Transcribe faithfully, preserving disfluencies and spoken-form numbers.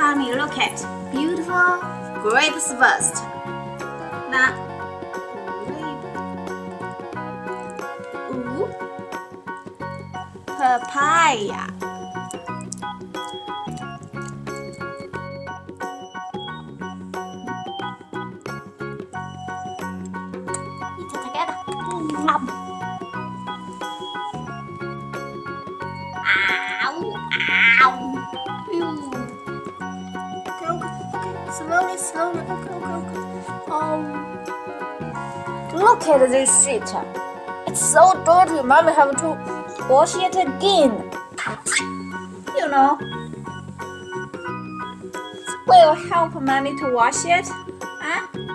mommy, look at beautiful grapes first. Now, ooh, papaya. Eat it together. Nom. Ow, ow. Ew. Okay, okay, okay. Slowly, slowly. Okay, okay, okay. Oh. Look at this sheet. It's so dirty. Mommy have to wash it again. You know. Will you help mommy to wash it? Huh?